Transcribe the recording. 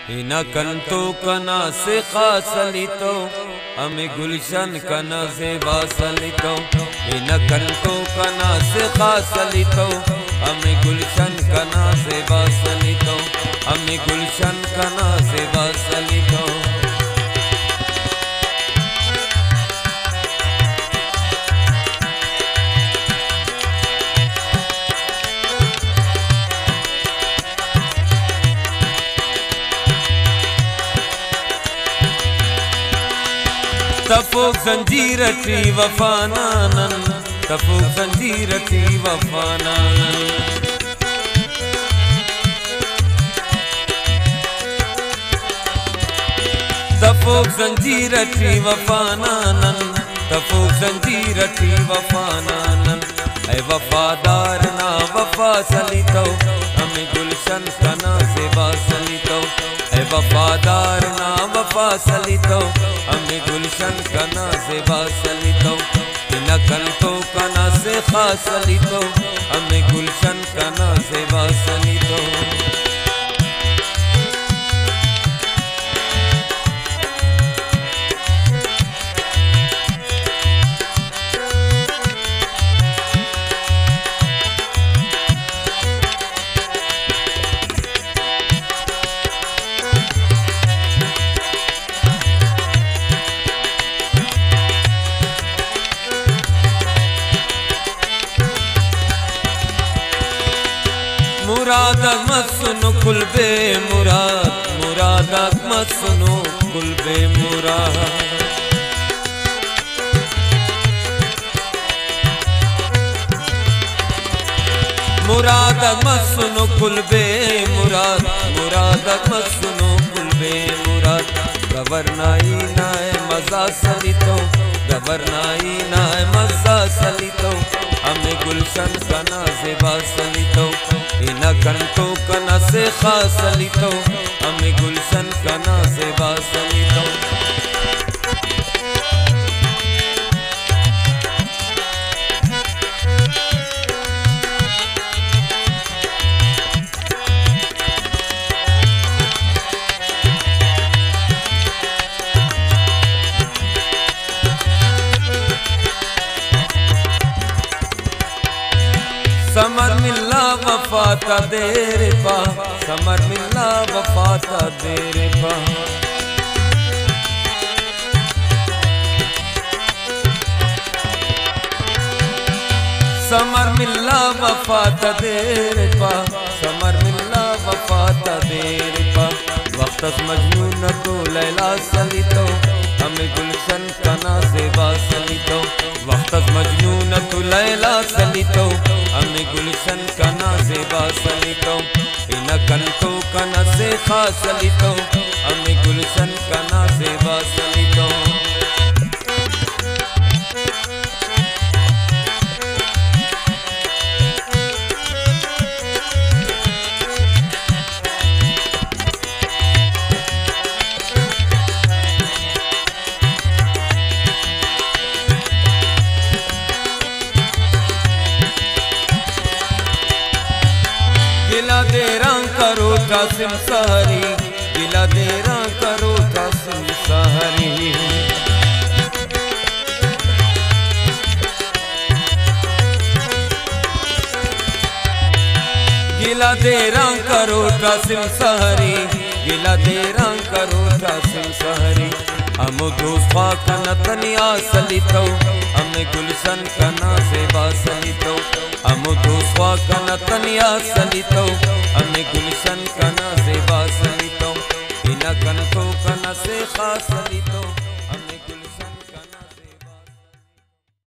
इन कंतो कना से खासलितो हमें गुलशन कना से बासलितो। इन कंतो कना से खासलितो हमें गुलशन कना से बासलितो। हमें गुलशन कना से बासलितो। तफुक जंजीर टी वफानानन, तफुक जंजीर टी वफानानन। तफुक जंजीर टी वफानानन, तफुक जंजीर टी वफानानन। ऐ वफादार ना वफा सलितो हमें गुलशन कना से बासलितो। ऐ वफादार ना वफा सलितो हमें गुलशन कना से बासलितो। इन कंतो कना से खासलितो हमें गुलशन कना से बासलितो। मुराद मत सुनो कुलबे मुराद, मुराद मत सुनो कुलबे मुराद। मुराद मत सुनो कुलबे मुराद, मुराद मत सुनो कुलबे मुराद। गवर्नाई नाय मजा सलितो, गवर्नाई नाय मजा सलितो हमें गुलशन कना से बासलितो। इन कंतो कना से खासलितो हमें गुलशन कना से बासलितो। समर मिल्ला वफाता देरे पा, समर मिल्ला वफाता देरे पा। समर मिल्ला वफाता देरे पा, समर मिल्ला वफाता देरे पा। वक्तस मजनून तो लैला सलितो हमें गुलशन कना से बासलितो। वक्तस मजनून तो लैला सलितो हमें गुलशन कना से बासलितो। इन कंतो कना से खासलितो हमें गुलशन कना से बासलितो। गिला देरा करो कासिम सहरी, गिला देरा करो कासिम सहरी। गिला देरा करो कासिम सहरी, गिला देरा करो कासिम सहरी। हम दोस्ता कना तनिया सलितो हमें गुलशन कना से बासलितो। हम दोस्ता कना तनिया सलितो हमें गुलशन कना से बासलितो। इन कंतो कना से खासलितो।